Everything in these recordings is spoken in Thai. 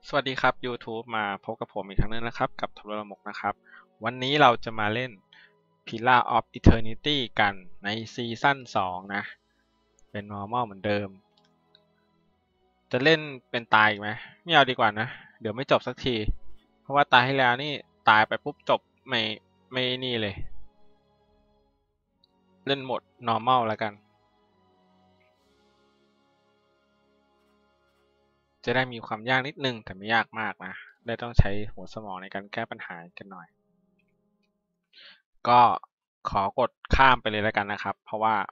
สวัสดีครับ YouTube มาพบกับผมอีกครั้งนึงนะครับกับทรมกนะครับวันนี้เราจะมาเล่น Pillar of Eternity กันในซีซั่น2นะเป็น normal เหมือนเดิมจะเล่นเป็นตายอีกไหมไม่เอาดีกว่านะเดี๋ยวไม่จบสักทีเพราะว่าตายให้แล้วนี่ตายไปปุ๊บจบไม่นี่เลยเล่นโหมด normal แล้วกันจะได้มีความยากนิดนึงแต่ไม่ยากมากนะได้ต้องใช้หัวสมองในการแก้ปัญหากันหน่อยก็ขอกดข้ามไปเลยแล้วกันนะครับเพราะว่า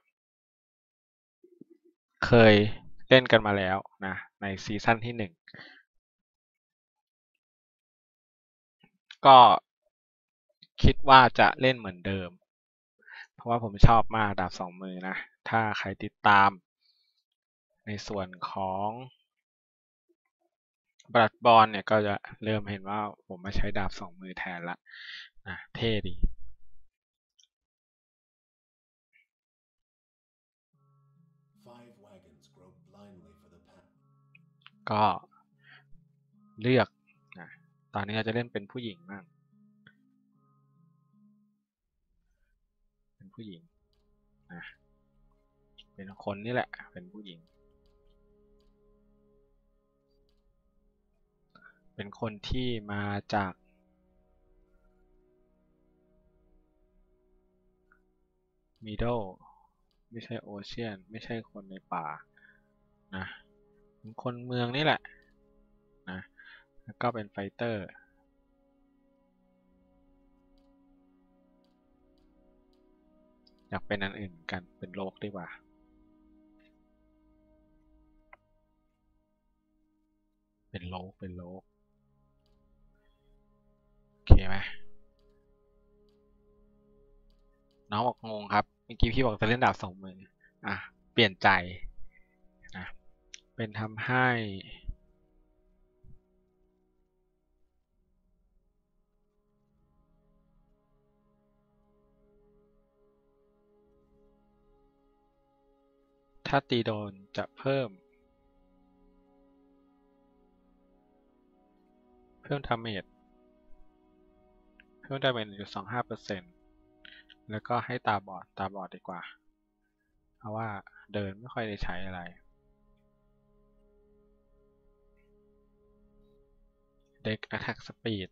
เคยเล่นกันมาแล้วนะในซีซั่นที่1ก็คิดว่าจะเล่นเหมือนเดิมเพราะว่าผมชอบมากดาบ2 มือนะถ้าใครติดตามในส่วนของบลัดบอลเนี่ยก็จะเริ่มเห็นว่าผมมาใช้ดาบ2 มือแทนละนะเท่ดีก็เลือกนะตอนนี้เราจะเล่นเป็นผู้หญิงบ้างเป็นผู้หญิงนะเป็นคนนี่แหละเป็นผู้หญิงเป็นคนที่มาจากมิดเดิลไม่ใช่โอเชียนไม่ใช่คนในป่านะเป็นคนเมืองนี่แหละนะแล้วก็เป็นไฟเตอร์อยากเป็นอันอื่นกันเป็นโลกดีกว่าเป็นโลกโอเคไหมน้องบอกงงครับเมื่อกี้พี่บอกจะเล่นดาบ2 มืออ่ะเปลี่ยนใจนะเป็นทำให้ถ้าตีโดนจะเพิ่มดาเมจอยู่25%แล้วก็ให้ตาบอดดีกว่าเพราะว่าเดินไม่ค่อยได้ใช้อะไรเด็ก Attack Speed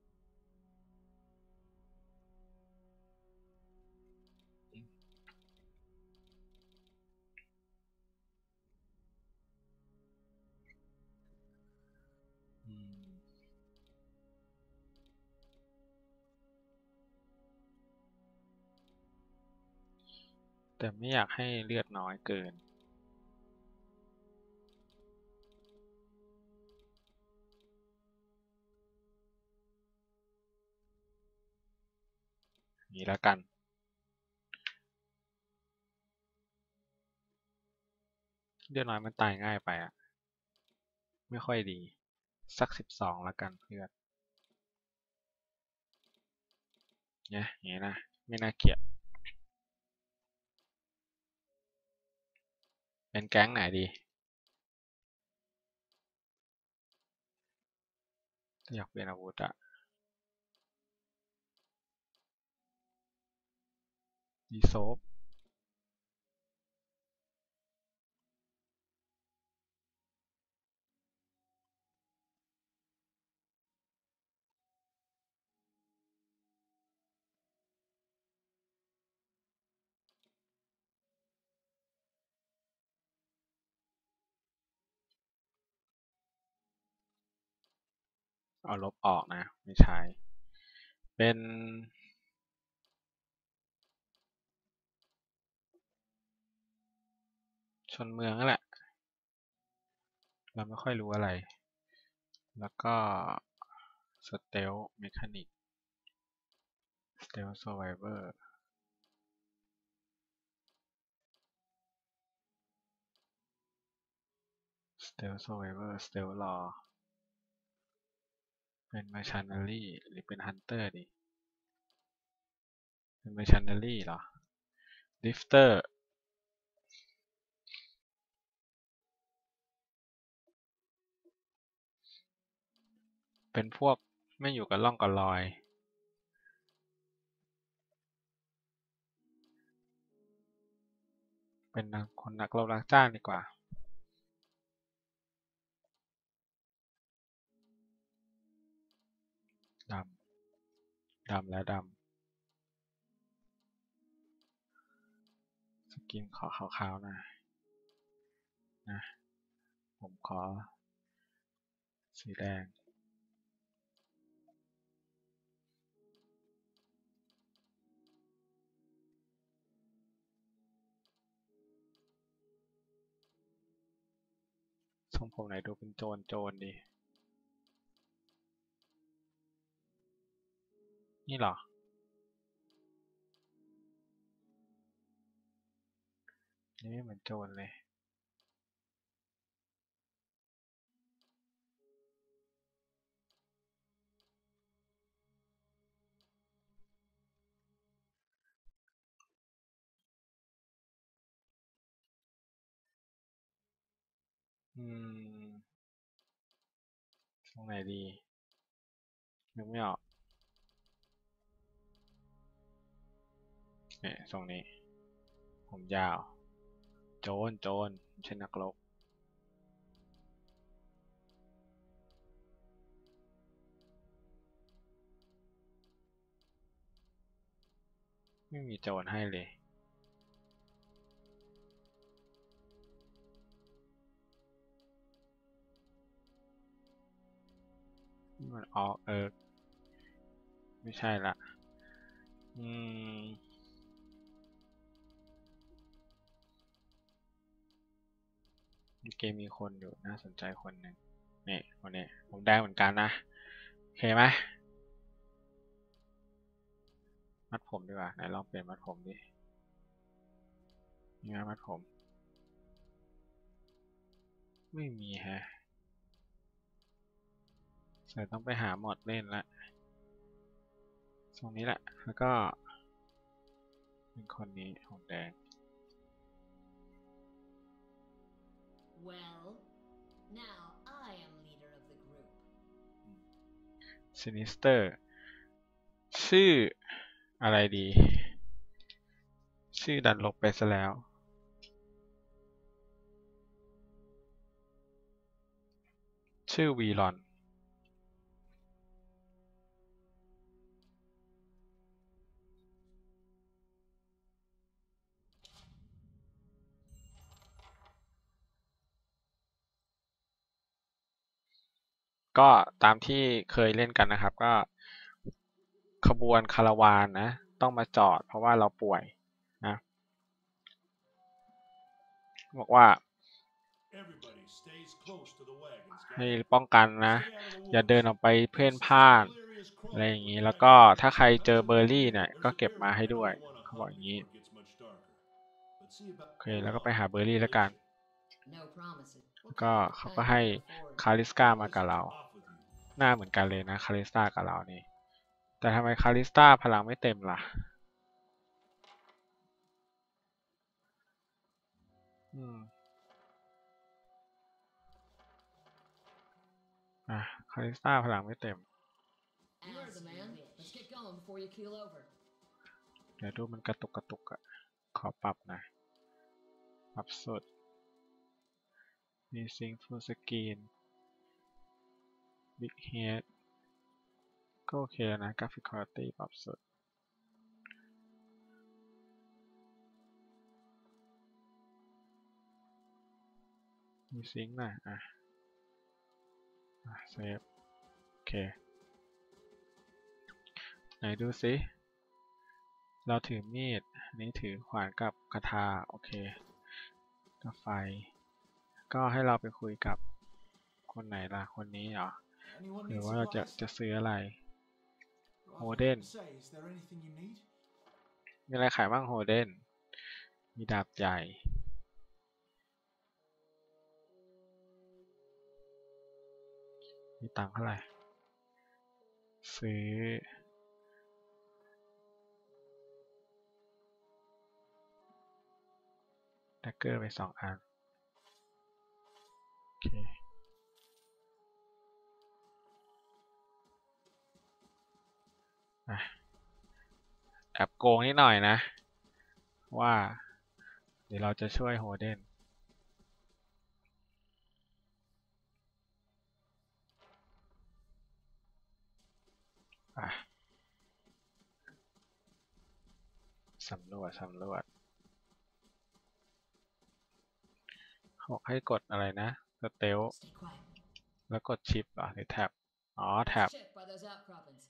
อืมแต่ไม่อยากให้เลือดน้อยเกินนี้แล้วกันเลือดน้อยมันตายง่ายไปอ่ะไม่ค่อยดีสัก12แล้วกันเลือดเนี่ยอย่างนี้นะไม่น่าเกลียดเป็นแก๊งไหนดีอยากเปลี่ยนอาวุธอะดีโซฟเอาลบออกนะไม่ใช้เป็นชนเมืองนั่นแหละเราไม่ค่อยรู้อะไรแล้วก็สเตลเมคานิกสเตล s ซ r v i เวอร์สเตล s ซ r v i เวอร์สเตลรอเป็นมาชันนารีหรือเป็นฮันเตอร์ดีเป็นมาชันนารีเหรอลิฟเตอร์เป็นพวกไม่อยู่กับร่องกับรอย เป็นคนนักรบรับจ้างดีกว่าดำและดำสกินขอขาวๆหน่อยนะผมขอสีแดงทรงผมไหนดูเป็นโจรดีนี่เหรอนี่ไม่เหมือนโจรเลยทรงไหนดีนึกไม่ออกเนี่ยทรงนี้ผมยาวโจรไม่ใช่นักรบไม่มีโจรให้เลยนี่มันออกไม่ใช่ละอืมเกมมีคนอยู่น่าสนใจคนหนึ่งนี่คนนี้ผมได้เหมือนกันนะโอเคไหมมัดผมดีกว่าไหนลองเปลี่ยนมัดผมดินี่นะมัดผมไม่มีฮะเดี๋ยวต้องไปหาหมดเล่นละตรงนี้แหละแล้วก็เป็นคนนี้ผมแดง Well, now I am leader of the group. Sinister ชื่ออะไรดีชื่อดันลบไปซะแล้วชื่อวีรอนก็ตามที่เคยเล่นกันนะครับก็ขบวนคาราวานนะต้องมาจอดเพราะว่าเราป่วยนะบอกว่าให้ป้องกันนะอย่าเดินออกไปเพ่นพ่านอะไรอย่างนี้แล้วก็ถ้าใครเจอเบอร์รี่เนี่ยก็เก็บมาให้ด้วยเขาบอกอย่างนี้โอเคแล้วก็ไปหาเบอร์รี่แล้วกันแล้วก็เขาก็ให้คาริสกามากับเราหน้าเหมือนกันเลยนะคาริสตากับเรานี่แต่ทำไมคาริสตาพลังไม่เต็มล่ะคาริสตาพลังไม่เต็มเดี๋ยวดูมันกระตุกอะขอปรับนะปรับสุดมีซิงฟูลสกรีนบิ๊กเฮดก็โอเคแล้วนะกราฟิกคุณภาพปรับสุดมีซิงค์นะเซฟโอเคไหนดูซิเราถือมีดอันนี้ถือขวานกับกระทาโอเคกับไฟก็ให้เราไปคุยกับคนไหนล่ะคนนี้เหรอหรือว่าเราจะซื้ออะไรโฮเดนมีอะไรขายบ้างโฮเดนมีดาบใหญ่มีตังค์เท่าไหร่ซื้อแดกเกอร์ไป2 อันโอเคแอบโกงนิดหน่อยนะว่าเดี๋ยวเราจะช่วยโฮเดนสำรวจเขาบอกให้กดอะไรนะสเตล Stay quiet. แล้วกดชิปหรอหรือแท็บอ๋อแท็บ Check by those outcroppings.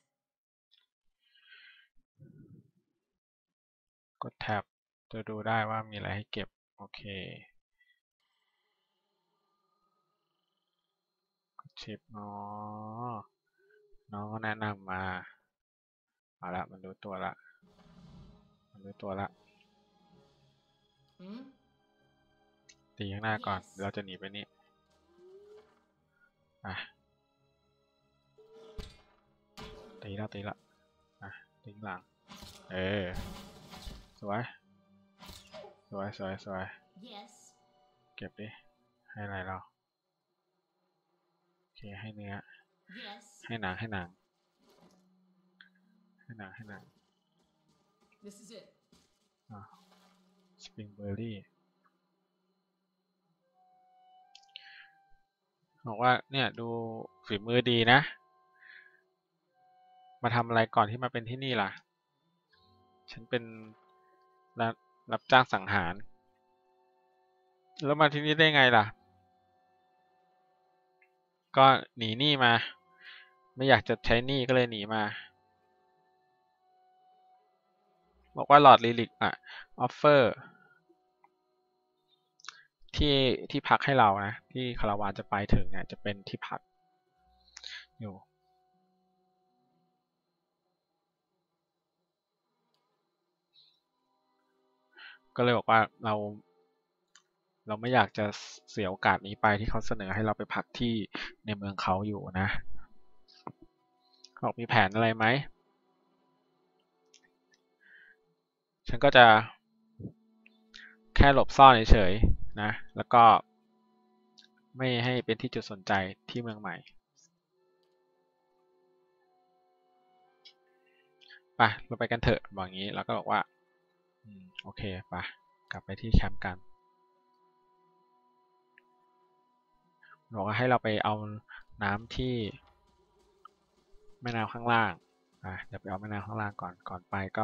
กดแท็บจะดูได้ว่ามีอะไรให้เก็บโอเคกดชิปอ๋อน้องก็แนะนำมาเอาละมันรู้ตัวละ Hmm? ตีข้างหน้าก่อนเราจะหนีไปนี่อ่ะตีละอ่ะตีหลังสวย Yes. เก็บดิให้อะไรเราโอเคให้เนื้อ Yes. ให้หนัง This is it. สปริงเบอร์รี่บอกว่าเนี่ยดูฝีมือดีนะ มาทำอะไรก่อนที่มาเป็นที่นี่ล่ะ ฉันเป็นรับจ้างสังหาร แล้วมาที่นี่ได้ไงล่ะ ก็หนีหนี้มา ไม่อยากจะใช้หนี้ก็เลยหนีมา บอกว่าหลอดลิลิกอ่ะออฟเฟอร์ที่พักให้เรานะ ที่คาราวานจะไปถึงเนี่ยจะเป็นที่พักอยู่ ก็เลยบอกว่าเราไม่อยากจะเสียโอกาสนี้ไปที่เขาเสนอให้เราไปพักที่ในเมืองเขาอยู่นะบอกมีแผนอะไรไหม ฉันก็จะแค่หลบซ่อนเฉยๆนะ แล้วก็ไม่ให้เป็นที่จุดสนใจที่เมืองใหม่ไปเราไปกันเถอะบอกงี้แล้วก็บอกว่าโอเคไปกลับไปที่แคมป์กันบอกว่าให้เราไปเอาน้ำที่แม่น้ำข้างล่างเดี๋ยวไปเอาแม่น้ำข้างล่างก่อนไปก็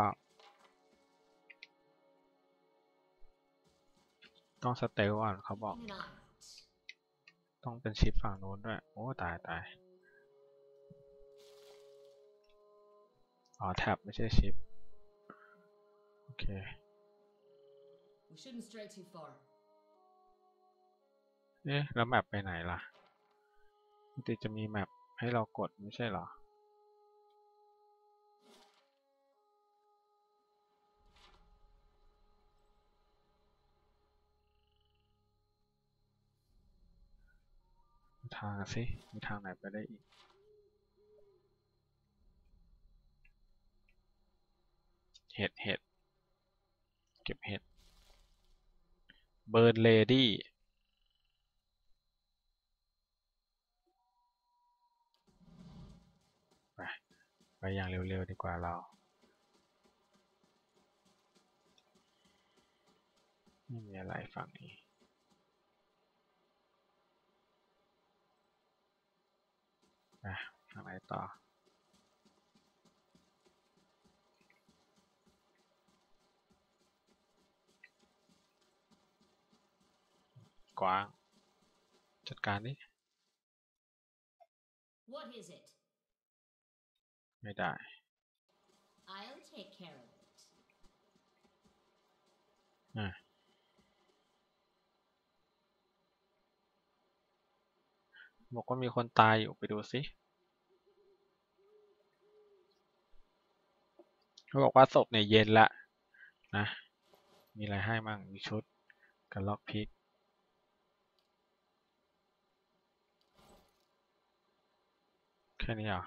ต้องสเตลก่อนเขาบอก In and out. ต้องเป็นชิปฝั่งนู้นด้วยโอ้ตายอ๋อแท็บไม่ใช่ชิปโอเค We shouldn't stray too far. เอ๊ะแล้วแมปไปไหนล่ะปกติจะมีแมปให้เรากดไม่ใช่เหรอทางสิมีทางไหนไปได้อีกเห็ดเก็บเห็ดเบิร์นเลดี้ไปอย่างเร็วๆดีกว่าเราไม่มีอะไรฝั่งนี้ฝั่งไหนต่อกวางจัดการนี่ What is it? ไม่ได้ I'll take care of it. บอกว่ามีคนตายอยู่ไปดูสิเขาบอกว่าศพเนี่ยเย็นละนะมีอะไรให้มั่งมีชุดกับล็อกพิกแค่นี้เหรอ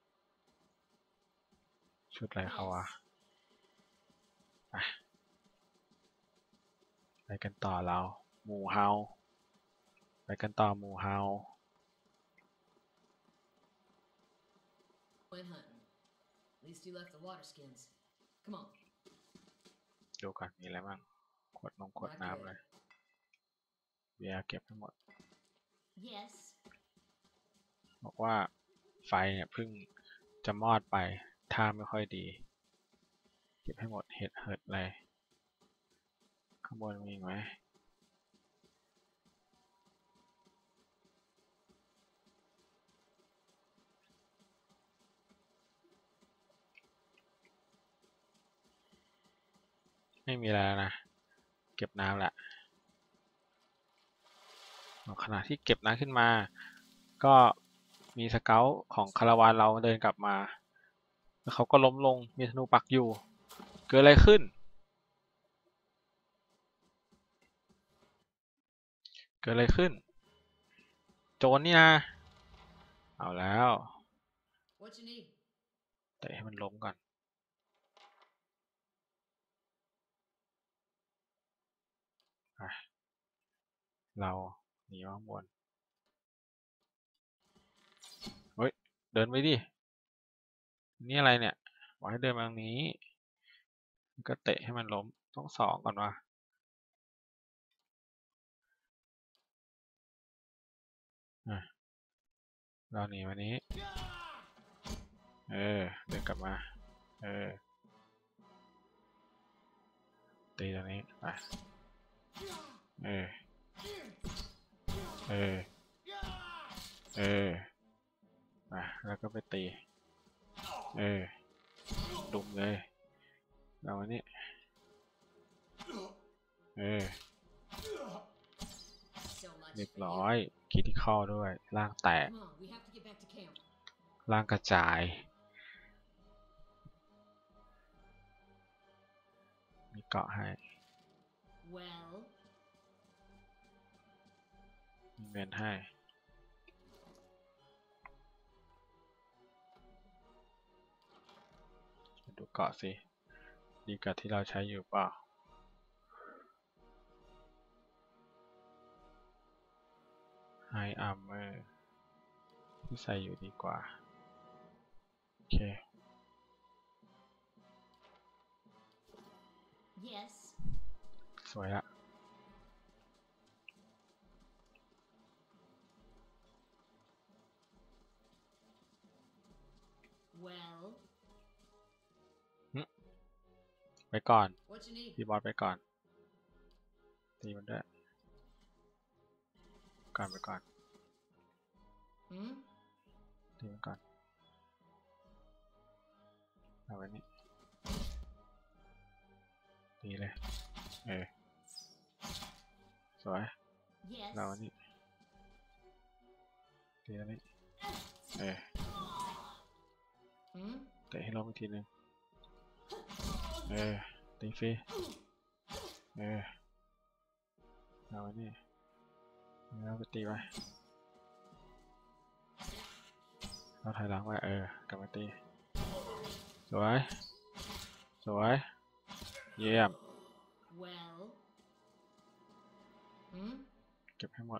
ชุดอะไรเขาวะ Yes. ไปกันต่อเราหมู่เฮาไปกันต่อหมู่เฮา Went hunting. At least you left the water skins. Come on, ดูก่อนมีอะไรบ้างขวดน้ำเลยเบียร์เก็บทั้งหมด Yes. บอกว่าไฟเนี่ยเพิ่งจะมอดไปท่าไม่ค่อยดีเก็บให้หมดเห็ดอะไรข้างบนมีอีกไหมไม่มีอะไรแล้วนะเก็บน้ำแหละขณะที่เก็บน้ำขึ้นมาก็มีสเกาต์ของคาราวานเราเดินกลับมาแล้วเขาก็ล้มลงมีธนูปักอยู่เกิดอะไรขึ้นโจรนี่นะเอาแล้ว What you need? เตะให้มันล้มก่อนเราหนีมาข้างบนเฮ้ยเดินไปดินี่อะไรเนี่ยบอกให้เดินมาทางนี้ก็เตะให้มันล้มต้องสองก่อนวะเราหนีมานี้เดินกลับมาตีตรงนี้ไปเออไปแล้วก็ไปตีดุมเลยเราอันนี้ So much เรียบ for ร้อ you. ยคิดที่เข้าด้วยร่างแตก Come on, we have to get back to camp. ร่างกระจายมีเกาะให้ Well, มีเงินให้ดูเกาะสิดีกว่าที่เราใช้อยู่เปล่าไฮอาร์เมอร์ที่ใส่อยู่ดีกว่าโอเค yes. สวยละ Well, ไปก่อน what you need? พี่บอสไปก่อนตีมันด้วยไปก่อน Hmm? ตีมันก่อนเอาไว้นี่ตีเลยสวย Yes. เราอันนี้ตีอันนี้ Hmm? เตะให้ล้มอีกทีนึงตีฟรีเราอันนี้แล้วไปตีไปเราถอยหลังไปกลับมาตีสวยเยี่ยม Well. Hmm? เก็บให้หมด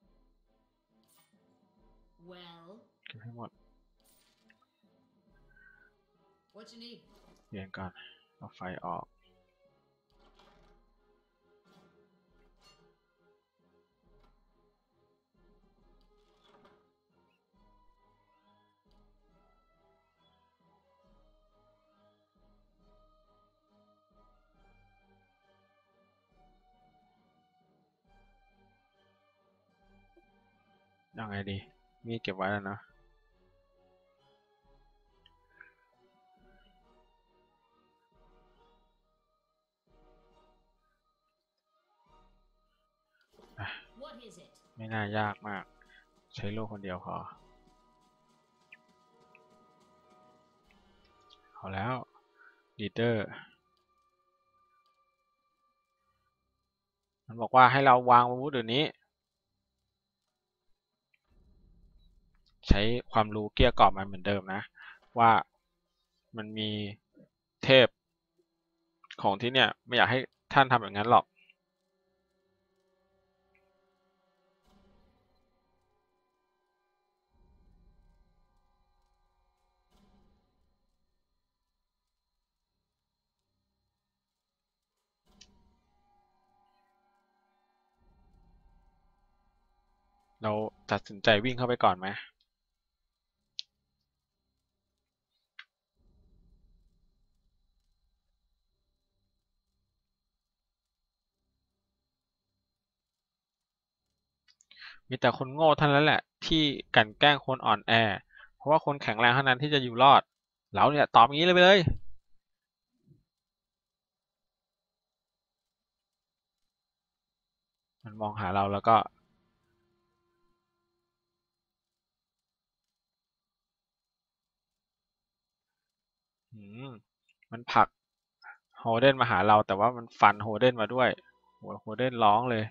Well. เก็บให้หมด What you need? เปลี่ยนก่อนเอาไฟออกยังไงดีมีเก็บไว้แล้วนะ What is it? ไม่น่ายากมากใช้ลูกคนเดียวพอเอาแล้วลีดเดอร์มันบอกว่าให้เราวางอาวุธเดี๋ยวนี้ใช้ความรู้เกลี้ยกล่อมมันเหมือนเดิมนะว่ามันมีเทพของที่เนี่ยไม่อยากให้ท่านทำอย่างนั้นหรอกเราตัดสินใจวิ่งเข้าไปก่อนไหมมีแต่คนโง่เท่านั้นแหละที่กลั่นแกล้งคนอ่อนแอเพราะว่าคนแข็งแรงเท่านั้นที่จะอยู่รอดเราเนี่ยตอบงี้เลยไปเลยมันมองหาเราแล้วก็มันผลักโฮเดนมาหาเราแต่ว่ามันฟันโฮเดนมาด้วยโฮเดนร้องเลย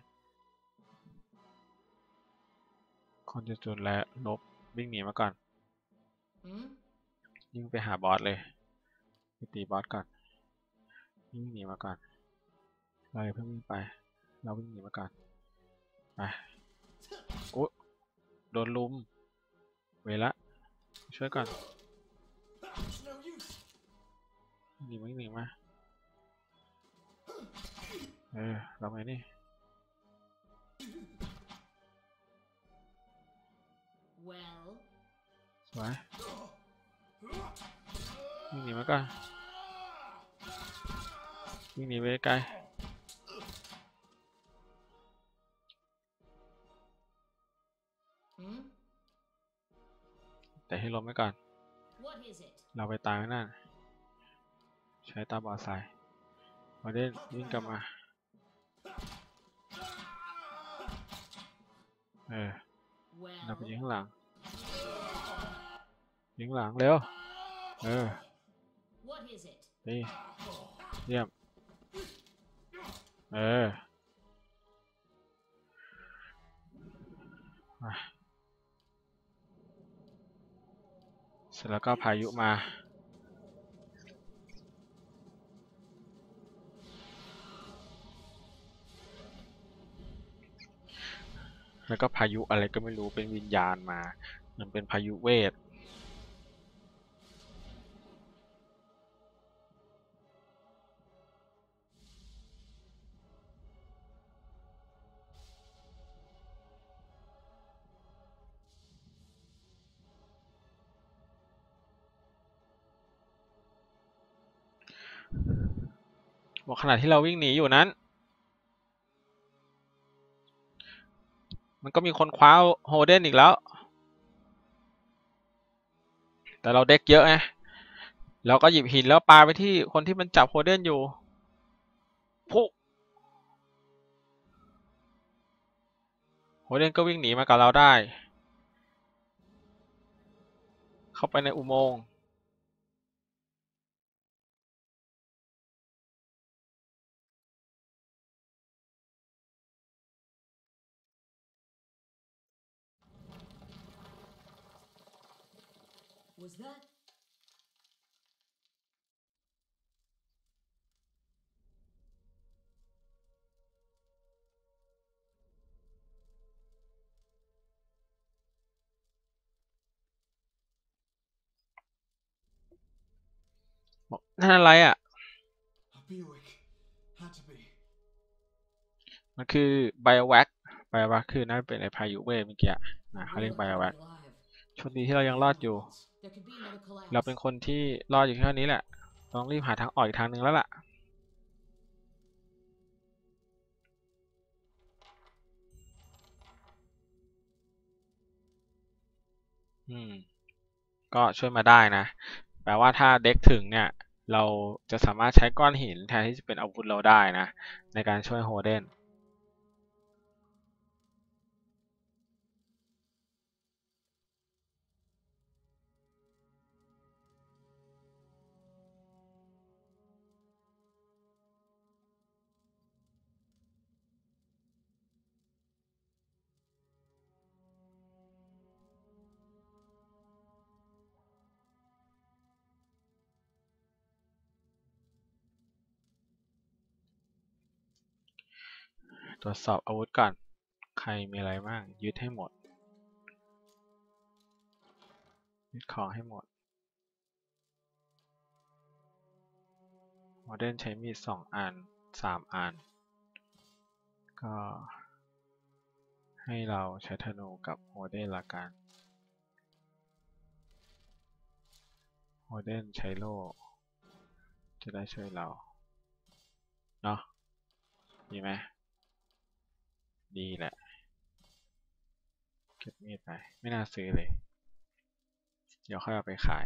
คนจุดๆและลบวิ่งหนีมาก่อน Hmm? วิ่งไปหาบอสเลยไปตีบอสก่อนวิ่งหนีมาก่อนเราอย่าเพิ่งวิ่งไปเราวิ่งหนีมาก่อนไปอุ๊ยโดนลุมเวละช่วยก่อนวิ่งหนีมาเราไงนี่ Well, สวยวิ่งหนีมาก่อนวิ่งหนีไปไกล hmm? แต่ให้ล้มไว้ก่อน What is it? เราไปตายไว้นั่นใช้ตาบอดใส่มาเด่นวิ่งกลับมาเราไป Well, ยิงข้างหลังยิงหลังเร็ว what is it? ดีเยี่ยมมาเสร็จแล้วก็พายุมาแล้วก็พายุอะไรก็ไม่รู้เป็นวิญญาณมามันเป็นพายุเวทบอกขณะที่เราวิ่งหนีอยู่นั้นมันก็มีคนคว้าโฮเดนอีกแล้วแต่เราเด็กเยอะไงเราก็หยิบหินแล้วปาไปที่คนที่มันจับโฮเดนอยู่ปุ๊โฮเดนก็วิ่งหนีมากับเราได้เข้าไปในอุโมงค์ Was that? บอกนั่นอะไรอ่ะ A Buick. Had to be. มันคือไบโอแว็กคือน่าจะเป็นไอพายุเวทเมื่อกี้เขาเรียก Really ไบโอ could แว็ก be alive. โชคดีที่เรายังรอดอยู่ There could be another เราเป็น collapse. คนที่รอดอยู่แค่นี้แหละต้องรีบหาทางออกอีกทางหนึ่งแล้วล่ะก็ช่วยมาได้นะแปลว่าถ้าเด็กถึงเนี่ยเราจะสามารถใช้ก้อนหินแทนที่จะเป็นอาวุธเราได้นะในการช่วยโฮเดนตรวจสอบอาวุธก่อนใครมีอะไรบ้างยึดให้หมดยึดของให้หมดโฮเดนใช้มีด2 อัน3 อันก็ให้เราใช้ธนูกับโฮเดนละกันโฮเดนใช้โล่จะได้ช่วยเราเนาะดีไหมดีแหละเก็บมีดไปไม่น่าซื้อเลยเดี๋ยวค่อยเอาไปขาย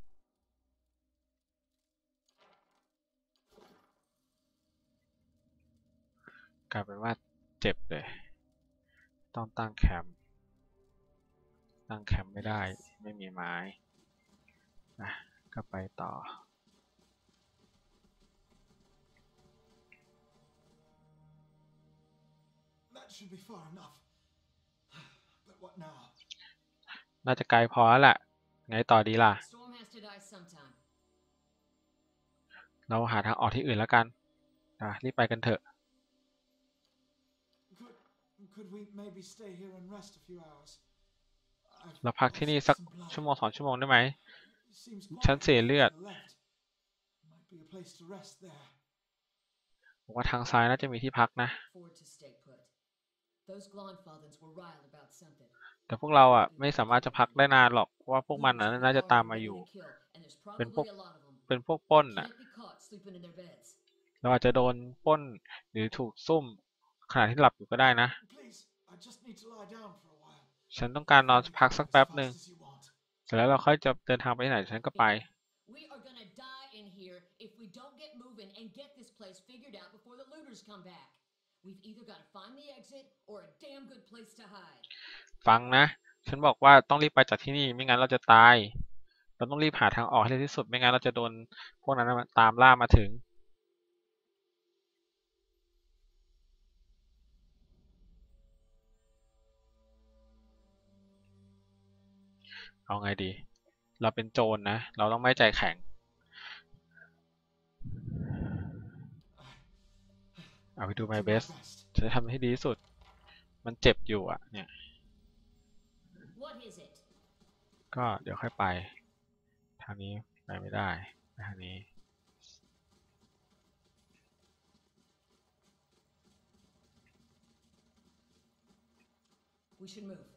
กลายเป็นว่าเจ็บเลยต้องตั้งแคมป์ไม่ได้ไม่มีไม้อ่ะก็ไปต่อ That should be far enough. But what now? น่าจะไกลพอแล้วแหละไงต่อดีล่ะ Storm has to die sometime. เราหาทางออกที่อื่นแล้วกันรีบไปกันเถอะ Could we maybe stay here and rest a few hours? เราพักที่นี่สักชั่วโมง2 ชั่วโมงได้ไหม Seems ฉัน quiet เสียเลือด to the left. Might be a place to rest there. ผมว่าทางซ้ายน่าจะมีที่พักนะ Forward to stay put. Those Glonfaldens were riled about something. แต่พวกเราอ่ะไม่สามารถจะพักได้นานหรอกเพราะว่าพวกมันน่าจะตามมาอยู่ And there's เป็นพวก probably a lot of them. เป็นพวกปล้นน่ะ Can't be caught sleeping in their beds. เราอาจจะโดนปล้นหรือถูกซุ่มขณะที่หลับอยู่ก็ได้นะ Please, I just need to lie down for a while. ฉันต้องการนอนพักสักแป๊บหนึ่ง As fast as you want. เสร็จแล้วเราค่อยจะเดินทางไปที่ไหนฉันก็ไป We are gonna die in here if we don't get moving and get this place figured out before the looters come back. We've either got to find the exit or a damn good place to hide. ฟังนะ ฉันบอกว่าต้องรีบไปจากที่นี่ไม่งั้นเราจะตาย เราต้องรีบหาทางออกให้เร็วที่สุดไม่งั้นเราจะโดนพวกนั้นตามล่ามาถึง เอาไงดี เราเป็นโจรนะ เราต้องไม่ใจแข็ง เอาไปดู my Do my best best. ฉันจะทำให้ดีที่สุด มันเจ็บอยู่อ่ะ เนี่ย What is it? ก็เดี๋ยวค่อยไป ทางนี้ไปไม่ได้ไปทางนี้ We should move.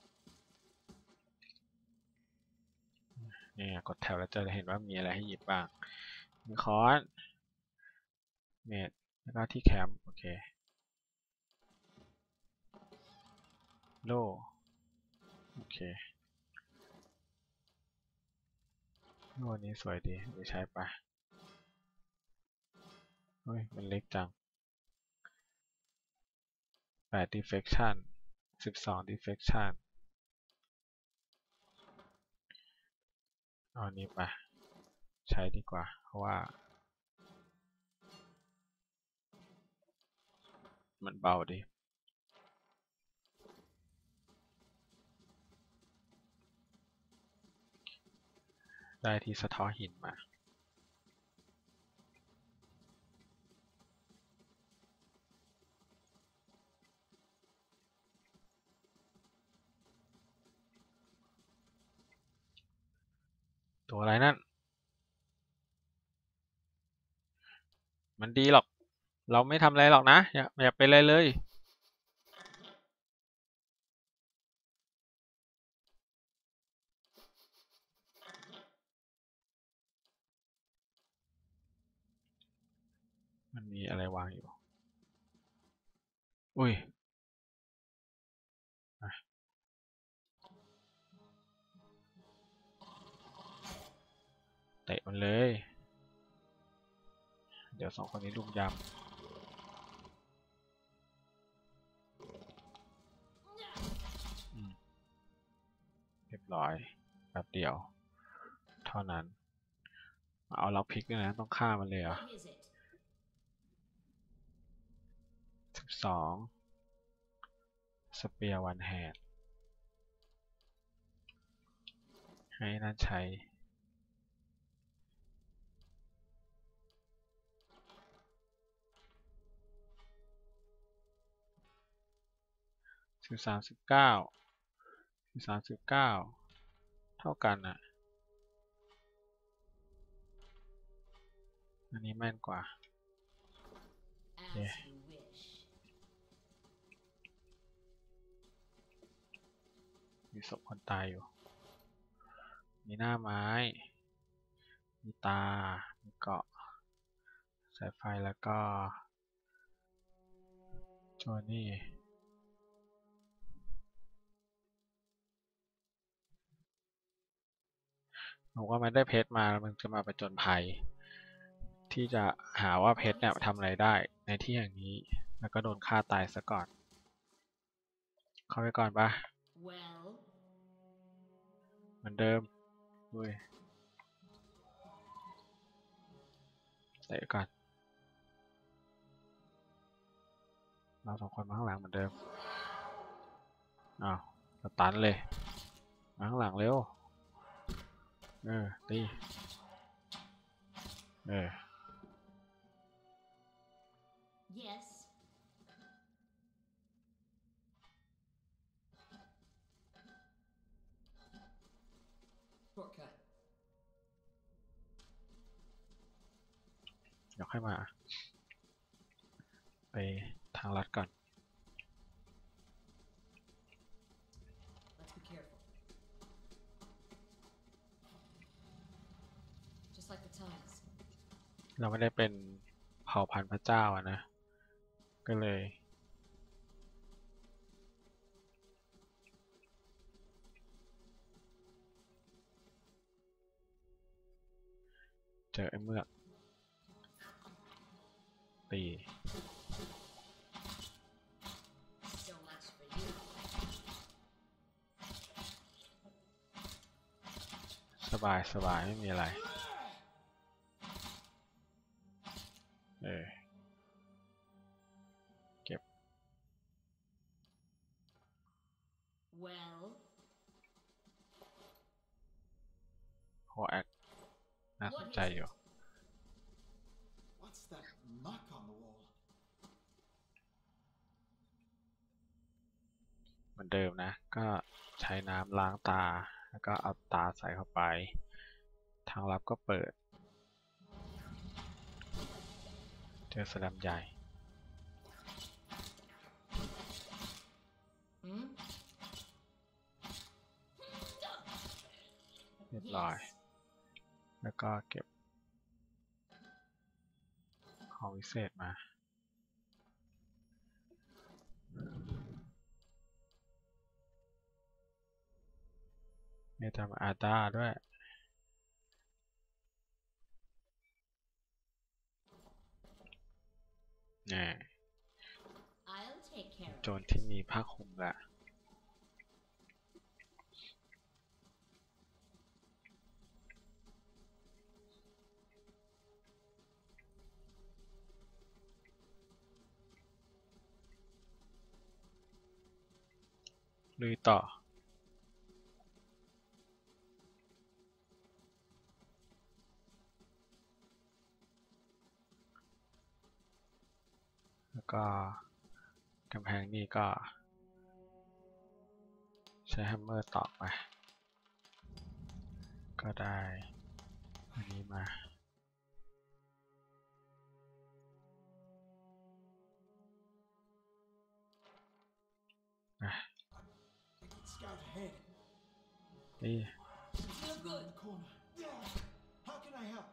นี่กดแถวแล้วจะเห็นว่ามีอะไรให้หยิบบ้าง มีค้อนเมดแล้วก็ที่แคมป์โอเค โล่โอเคโล่นี้สวยดีไปใช้ไปเฮ้ยมันเล็กจัง8 deflection 12 deflection เอาอันนี้ไปใช้ดีกว่าเพราะว่ามันเบาดีได้ที่สะท้อหินมาตัวอะไรนั่นมันดีหรอกเราไม่ทำอะไรหรอกนะอย่าไปเลย มันมีอะไรวางอยู่ อุ้ยเตะมันเลย เดี๋ยว2 คนนี้ลุมยำเรียบร้อยแป๊บเดียว เท่านั้น เอาล็อกพิกด้วยนะต้องฆ่ามันเลยเหรอ What is it? 12 สเปียร์วันแฮนด์ให้นั่นใช้ 13 19 เท่ากันอ่ะ อันนี้แม่นกว่า As you wish. มีศพคนตายอยู่ มีหน้าไม้ มีตา มีเกาะสายไฟแล้วก็โจนี่บอกว่ามันได้เพชรมาแล้วมันจะมาประจนภัย ที่จะหาว่าเพชรเนี่ยทำอะไรได้ในที่อย่างนี้ แล้วก็โดนฆ่าตายซะก่อน เข้าไปก่อนปะ Well, เหมือนเดิมด้วยเตะก่อนเราสองคนมาข้างหลังเหมือนเดิมอ้าวสตันเลยมาข้างหลังเร็วตี yes. Shortcut. เดี๋ยวค่อยมาไปทางลัดก่อน Let's be careful. Just like the times. เราไม่ได้เป็นเผ่าพันธุ์พระเจ้าอะนะ ก็เลยเจอไอ้เมือกตี So much for you. สบายสบายไม่มีอะไรเก็บ Well, โฮแอคน่าสน what ใจ is อยู่ it? What's that mark on the wall? เหมือนเดิมนะ ก็ใช้น้ำล้างตา แล้วก็เอาตาใส่เข้าไป ทางลับก็เปิด เจอสแลมใหญ่ Hmm? เรียบร้อย Yes. แล้วก็เก็บของวิเศษมา เมตามาอาด้าด้วยนี่ I'll take care of โจรที่มีผ้าคลุมละลุยต่อ แล้วก็กำแพงนี่ก็ใช้แฮมเมอร์ตอกไป ก็ได้อันนี้มา I can scout ahead. นี่ No Around good. the corner. Yeah. How can I help?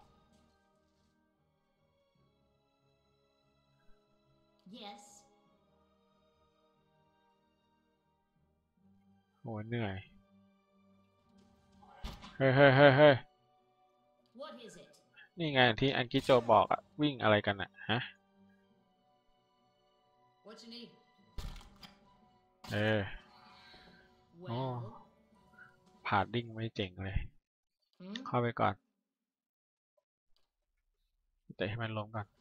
Yes. โหเหนื่อย เฮ้ยเฮ้ยเฮ้ยเฮ้ย What is it? นี่ไงที่อันกิโจบอกอะวิ่งอะไรกันอะฮะ What you need? อ๋อ Well. พาดดิ้งไม่เจ๋งเลย Hmm? เข้าไปก่อนเตะให้มันล้มก่อน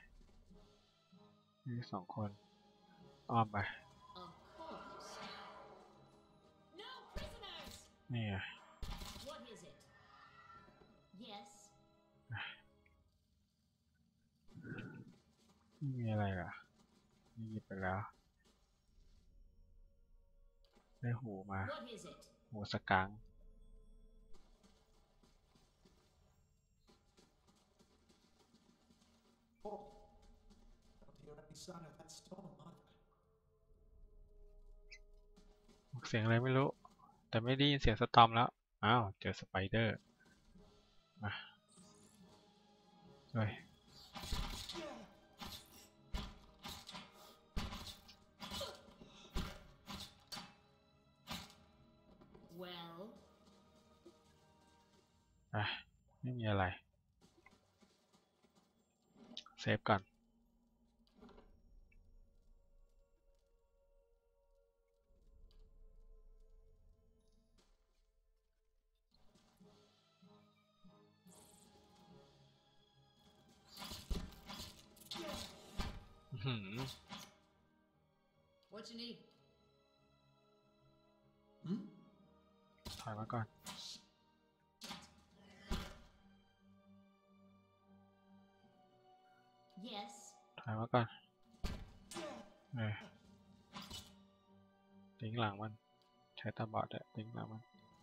นี่สองคน อ้อมไป Of course. No prisoners. นี่ไง What is it? Yes. ไม่มีอะไรเหรอนี่หยิบไปแล้ว ได้หูมา What is it? หูสกัง Oh. Don't hear any sign of that storm either. เสียงอะไรไม่รู้แต่ไม่ได้ยินเสียงสตอมแล้วอ้าวเจอสไปเดอร์มาเฮ้ย Well, ไม่มีอะไรเซฟก่อน what you need? ถอยมาก่อน Yes. ถอยมาก่อนทิ้งหลังมันใช้ตาบอดอะทิ้งหลังมัน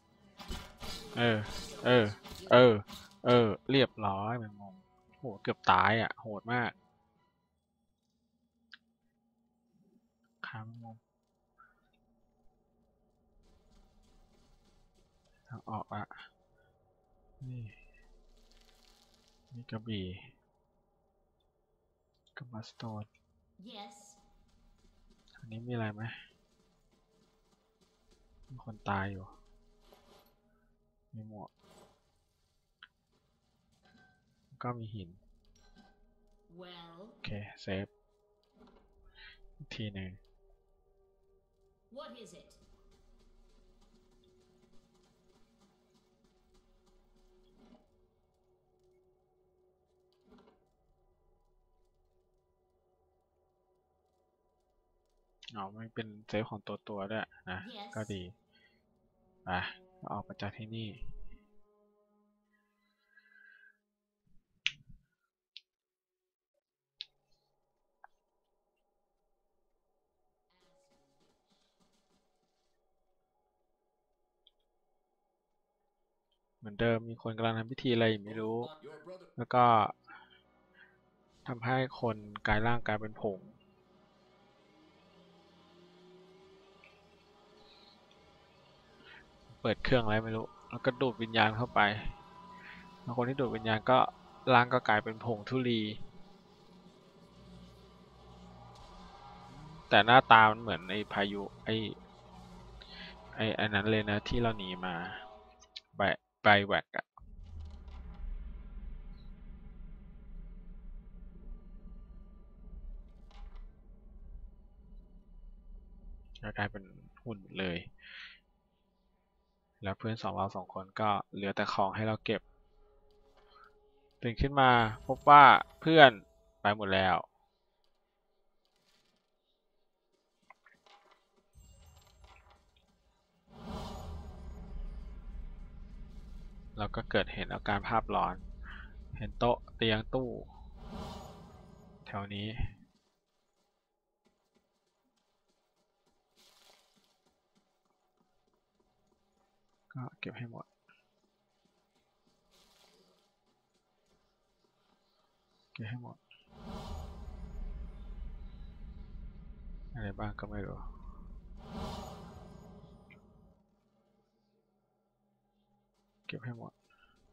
เรียบร้อยแมงมุมโหเกือบตายอ่ะโหดมากขาแมงมุมทางออกอ่ะนี่กระบี่กับมาสโตน Yes. อันนี้มีอะไรไหมมีคนตายอยู่มีหมวกก็มีหิน Well. โอเคเซฟอีกทีหนึ่ง What is it? มันเป็นเซฟของตัวด้วยนะ Yes. ก็ดีออกมาจากที่นี่เหมือนเดิมมีคนกำลังทำพิธีอะไรไม่รู้ แล้วก็ทำให้คนกลายร่างกลายเป็นผงเปิดเครื่องอะไรไม่รู้แล้วก็ดูดวิญญาณเข้าไปแล้วคนที่ดูดวิญญาณก็ร่างก็กลายเป็นผงธุลีแต่หน้าตามันเหมือนไอ้พายุไอ้นั้นเลยนะที่เราหนีมาไบแวกอะกลายเป็นหุ่นเลย แล้วเพื่อนเราสองคนก็เหลือแต่ของให้เราเก็บตื่นขึ้นมาพบว่าเพื่อนไปหมดแล้วเราก็เกิดเห็นอาการภาพหลอนเห็นโต๊ะเตียงตู้แถวนี้ก็เก็บให้หมดอะไรบ้างก็ไม่รู้เก็บให้หมด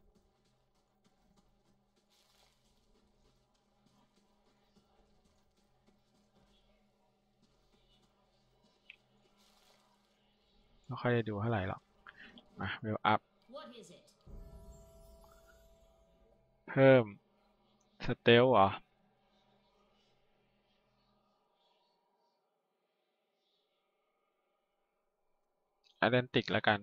ไม่ค่อยได้ดูเท่าไหร่หรอกเวลอัพ What is it? เพิ่มสเตลเหรอไอเดนติกแล้วกัน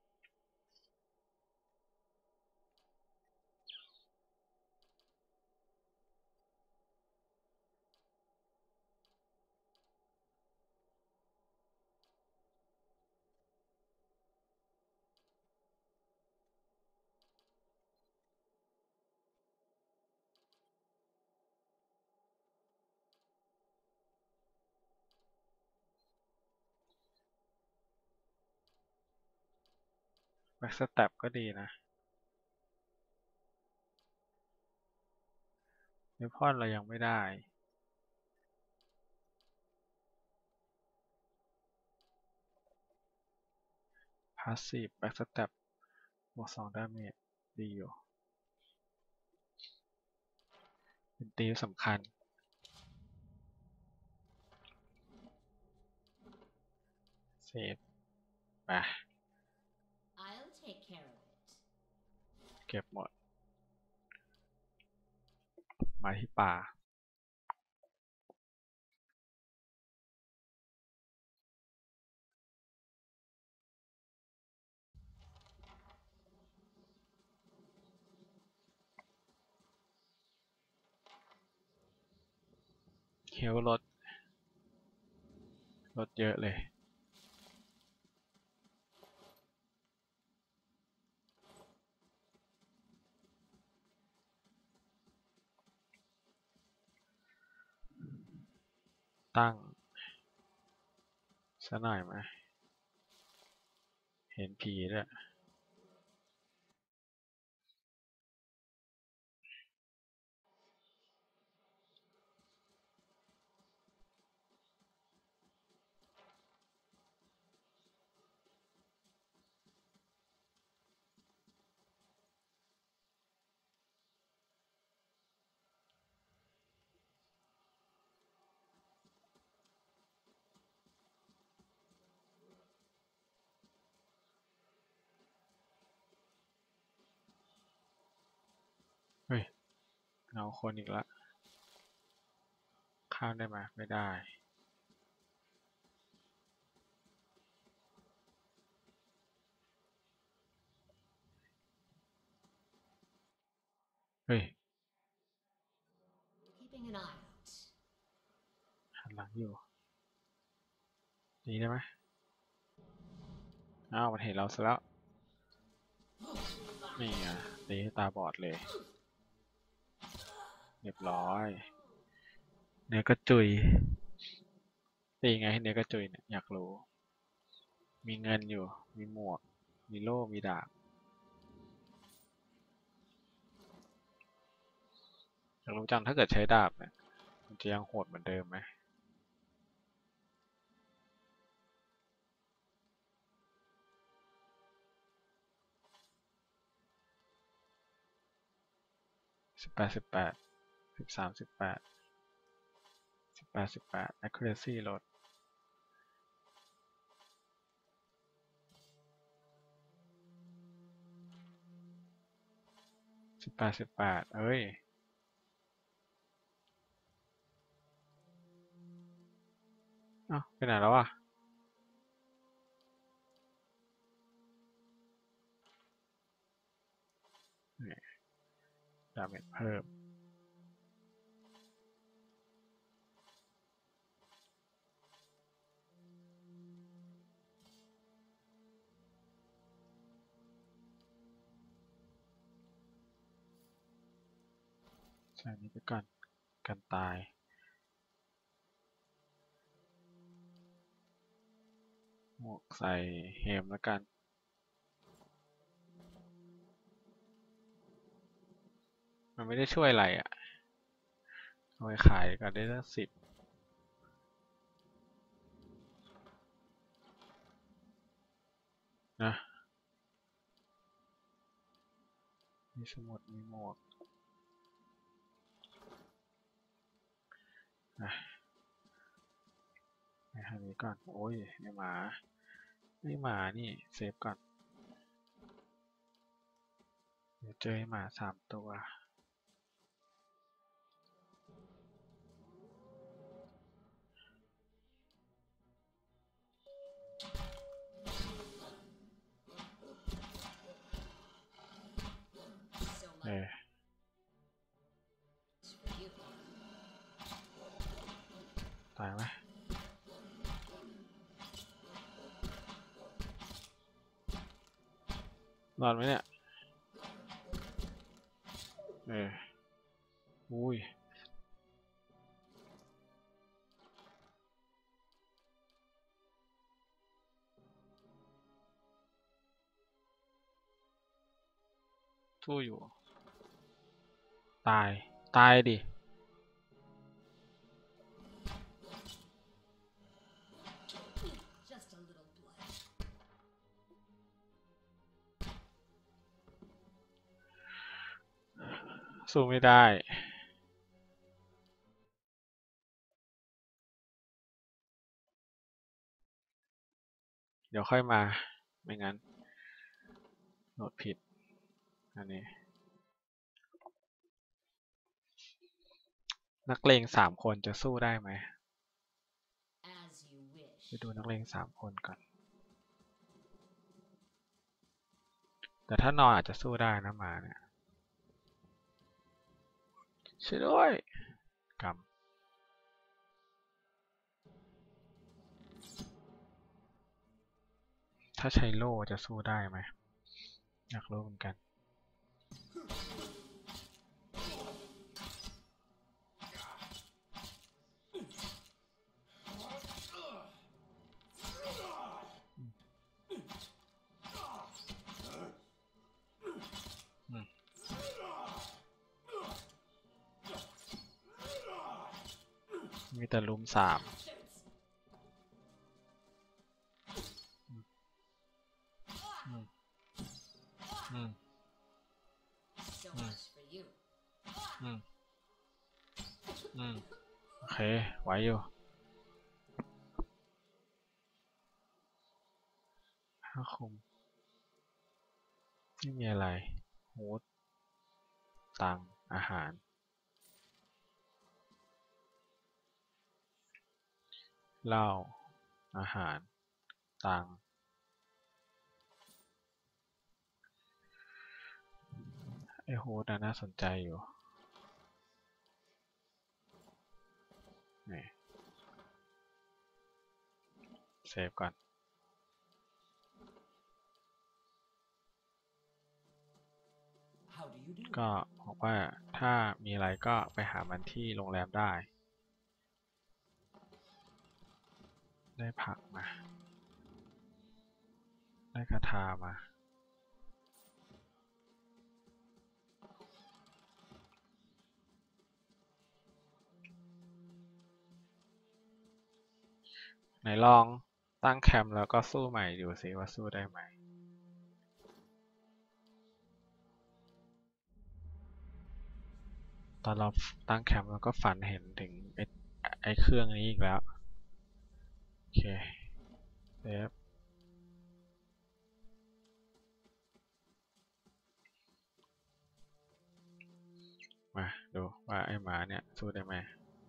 แบ็กสเต็ปก็ดีนะเวพอนเรายังไม่ได้พ passive backstab บวก2 ดาเมจดีอยู่เป็นตีสำคัญเซฟไป I'll take care of it. เก็บหมดมาที่ป่าเฮลลดเยอะเลยตั้งซะหน่อยไหมเห็นผีด้วยเฮ้ยเงาคนอีกแล้วข้ามได้ไหมไม่ได้เฮ้ย Keeping an eye out. หันหลังอยู่ดีได้ไหมอ้าวมันเห็นเราซะแล้วนี่ไงตีให้ตาบอดเลยเรียบร้อยเนื้อกระจุยตีไงให้เนื้อกระจุยเนี่ยอยากรู้มีเงินอยู่มีหมวกมีโล่มีดาบอยากรู้จังถ้าเกิดใช้ดาบเนี่ยมันจะยังโหดเหมือนเดิมไหม18 13 18 accuracy ลด18 เอ้ยเอ้าไปไหนแล้วอ่ะนี่ดาเมจเพิ่มใส่นี้ไปก่อนกันตายหมวกใส่เฮมแล้วกันมันไม่ได้ช่วยอะไรอ่ะเอาไปขายก็ได้ตั้ง10นะมีสมุดมีหมวกนะไปทางนี้ก่อนโอ้ยไอหมานี่เซฟก่อนเดี๋ยวเจอไอหมา3 ตัว So เอ much อ for you. ตายไหมรอดไหมเนี่ยเอออุ้ยสู้อยู่ตายดิ Just a little blood. สู้ไม่ได้ เดี๋ยวค่อยมา ไม่งั้นโหลดผิด อันนี้ นักเลง3 คนจะสู้ได้ไหม As you wish. ไปดูนักเลง3 คนก่อน แต่ถ้านอนอาจจะสู้ได้นะมาเนี่ย ช่วยด้วยกำถ้าใช้โล่จะสู้ได้ไหม อยากรู้เหมือนกัน มีแต่ลุม3 So much for you. โอเค ไหวอยู่ผ้าคลุมไม่มีอะไรฮูดตังค์อาหาร เหล้า อาหาร ตังค์ไอฮูดน่าสนใจอยู่ นี่ เซฟก่อน How do you do? ก็บอกว่าถ้ามีอะไรก็ไปหามันที่โรงแรมได้ ได้ผักมา ได้คาถามา ไหนลองตั้งแคมป์แล้วก็สู้ใหม่ดูสิว่าสู้ได้ไหม ตอนเราตั้งแคมป์เราก็ฝันเห็นถึงไอ้เครื่องนี้อีกแล้ว โอเคเซฟมาดูว่าไอ้หมาเนี่ยสู้ได้ไหม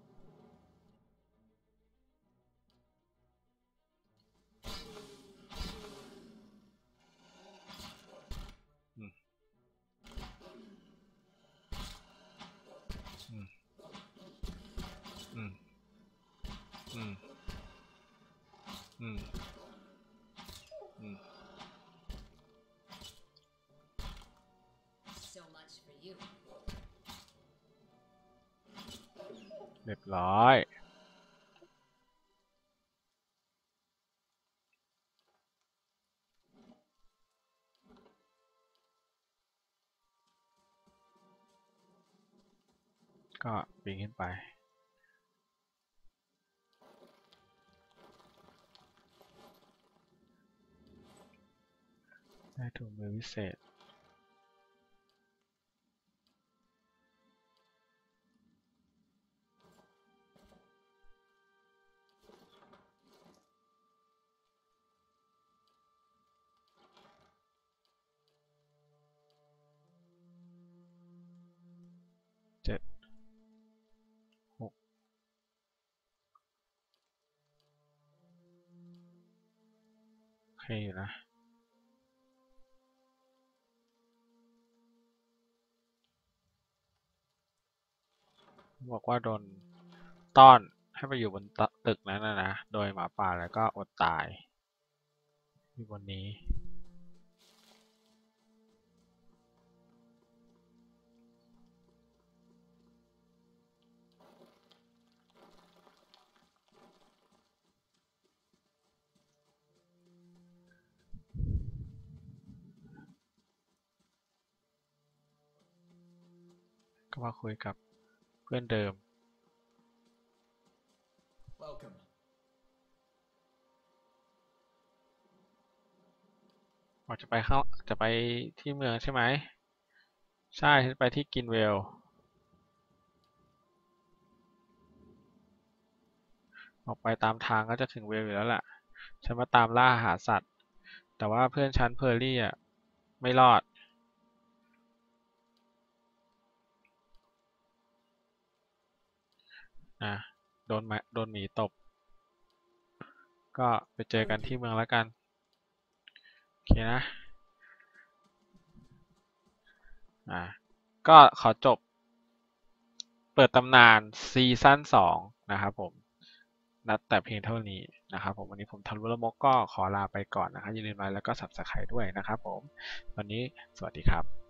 So much for you. เรียบร้อย ก็ปีนขึ้นไป ได้ถุงมือวิเศษ 7 6 โอเคอยู่นะ บอกว่าโดนต้อนให้ไปอยู่บนตึกนั้นนะ โดยหมาป่าแล้วก็อดตายอยู่บนนี้ ก็มาคุยกับเพื่อนเดิม Welcome. บอกจะไปที่เมืองใช่ไหม ใช่ ฉันไปที่กินเวลออกไปตามทางก็จะถึงเวลอยู่แล้วแหละฉันมาตามล่าหาสัตว์แต่ว่าเพื่อนฉันเพอร์รี่อ่ะไม่รอดโดนหมีตบก็ไปเจอกันที่เมืองแล้วกันโอเคนะก็ขอจบเปิดตำนานซีซั่น2นะครับผมนัดแต่เพียงเท่านี้นะครับผมวันนี้ผมทันวรมกก็ขอลาไปก่อนนะครับอย่าลืมไลค์แล้วก็ Subscribe ด้วยนะครับผมวันนี้สวัสดีครับ